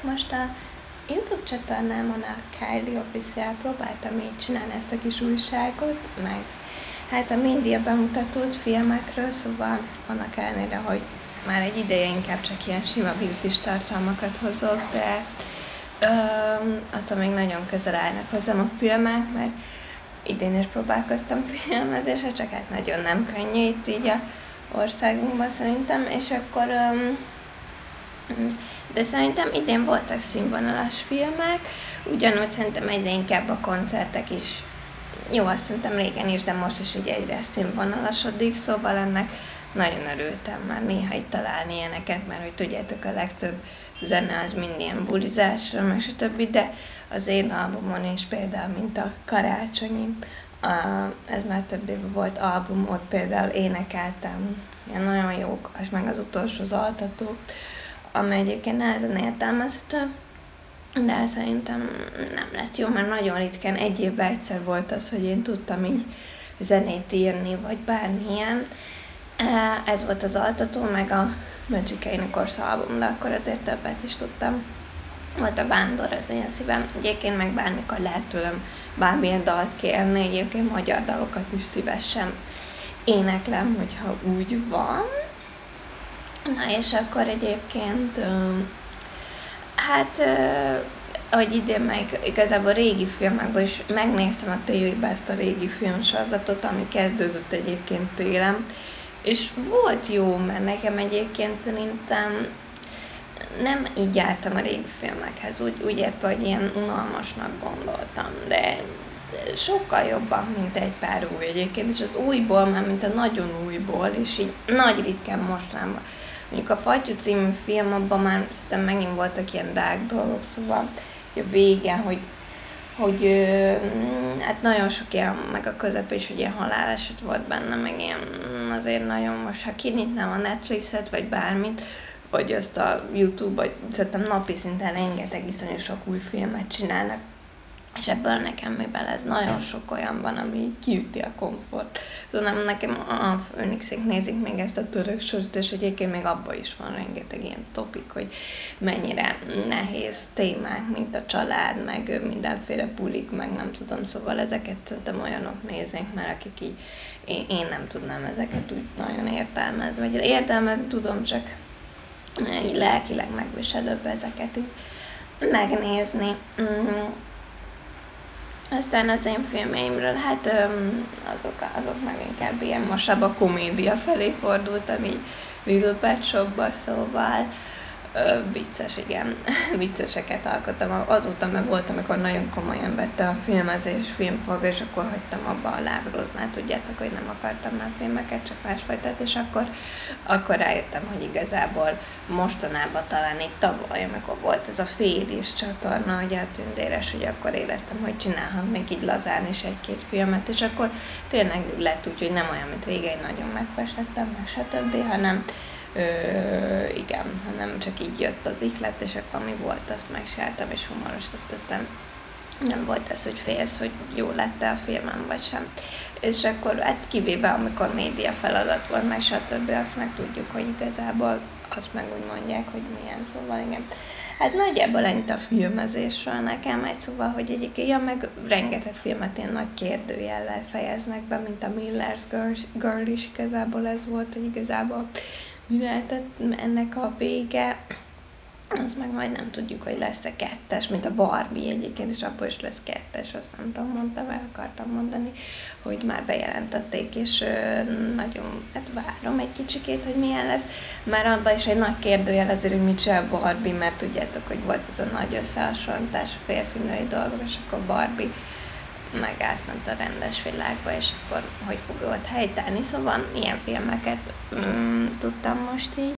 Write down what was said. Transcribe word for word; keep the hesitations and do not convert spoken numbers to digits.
most a YouTube csatornámon, a Kylie Official próbáltam így csinálni ezt a kis újságot, meg hát a média bemutatót filmekről, szóval annak ellenére, hogy már egy ideje inkább csak ilyen sima beauty tartalmakat hozok, de öm, attól még nagyon közel állnak hozzám a filmek, mert idén is próbálkoztam filmezésre, csak hát nagyon nem könnyű itt így a országunkban szerintem, és akkor öm, de szerintem idén voltak színvonalas filmek, ugyanúgy szerintem egyre inkább a koncertek is, jó, azt szerintem régen is, de most is így egyre színvonalasodik, szóval ennek nagyon örültem már néha itt találni ilyeneket, mert hogy tudjátok, a legtöbb zene az mind ilyen bulizásra, meg stb., de az én albumon is például, mint a Karácsonyi, a, ez már több éve volt album, ott például énekeltem ilyen nagyon jók, és meg az utolsó az Altató, amely egyébként nehezen értelmezhető, de szerintem nem lett jó, mert nagyon ritkán egy évben egyszer volt az, hogy én tudtam így zenét írni, vagy bármilyen. Ez volt az Altató, meg a Magic Unicorns album, de akkor azért többet is tudtam. Volt a Vándor, az én szívem. Egyébként meg bármikor lehet tőlem bármilyen dalt kérni, egyébként magyar dalokat is szívesen éneklem, hogyha úgy van. Na és akkor egyébként, hát, ahogy idén meg igazából régi filmekből is megnéztem a tévében ezt a régi filmsorozatot, ami kezdődött egyébként télen, és volt jó, mert nekem egyébként szerintem nem így álltam a régi filmekhez, úgy, úgy értem, hogy ilyen unalmasnak gondoltam, de sokkal jobban, mint egy pár új egyébként, és az újból, már mint a nagyon újból, és így nagy ritkán mostanában. Mondjuk a Fattyú című film, abban már szerintem megint voltak ilyen dark dolgok, szóval a vége, hogy, hogy hát nagyon sok ilyen, meg a közep is, hogy ilyen haláleset volt benne, meg ilyen azért nagyon most, ha kinyitnám a Netflixet, vagy bármit, vagy azt a YouTube, vagy szerintem napi szinten rengeteg iszonyú sok új filmet csinálnak, és ebből nekem, mivel ez nagyon sok olyan van, ami kiüti a komfort. Szóval nem, nekem a Főnixék nézik még ezt a török sort, és egyébként még abban is van rengeteg ilyen topik, hogy mennyire nehéz témák, mint a család, meg mindenféle bulik, meg nem tudom, szóval ezeket szerintem olyanok néznék, mert akik így, én, én nem tudnám ezeket úgy nagyon értelmezni, vagy értelmezni tudom, csak így lelkileg megviselőbb ezeket így megnézni. Mm. Aztán az én filmeimről, hát öm, azok, azok meg inkább ilyen mosabb a komédia felé fordultam, így Little Pet Shopba, szóval ö, vicces, igen, vicceseket alkottam. Azóta meg volt, amikor nagyon komolyan vette a filmezés, filmfog, és akkor hagytam abba a lábroznát, tudjátok, hogy nem akartam már filmeket, csak másfajtát, és akkor, akkor rájöttem, hogy igazából mostanában talán itt tavaly, amikor volt ez a Félés csatorna, ugye a Tündéres, hogy akkor éreztem, hogy csinálhat még így lazán is egy-két filmet, és akkor tényleg lett úgy, hogy nem olyan, mint régen, nagyon megfestettem, meg stb., hanem Ö, igen, hanem csak így jött az iklet, és akkor mi volt, azt megcsináltam, és humorostott, aztán nem volt ez, hogy félsz, hogy jó lett-e a filmem, vagy sem. És akkor hát kivéve, amikor média feladat volt, meg stb., azt meg tudjuk, hogy igazából azt meg úgy mondják, hogy milyen, szóval igen. Hát nagyjából ennyit a filmezésről nekem egy, szóval, hogy egyébként, ja, meg rengeteg filmet ilyen nagy kérdőjellel fejeznek be, mint a Miller's Girl, Girl is, igazából ez volt, hogy igazából mi lehetett ennek a vége, az meg majd nem tudjuk, hogy lesz-e kettes, mint a Barbie egyébként, és abból is lesz kettes, azt nem tudom, mondtam, el akartam mondani, hogy már bejelentették, és ö, nagyon, hát várom egy kicsikét, hogy milyen lesz, már abban is egy nagy kérdőjel azért, hogy mit csinál Barbie, mert tudjátok, hogy volt ez a nagy összehasonlítás a férfi-női dolgok, és akkor Barbie meg átment a rendes világba, és akkor hogy fog ott helytállni, szóval ilyen filmeket mm, tudtam most így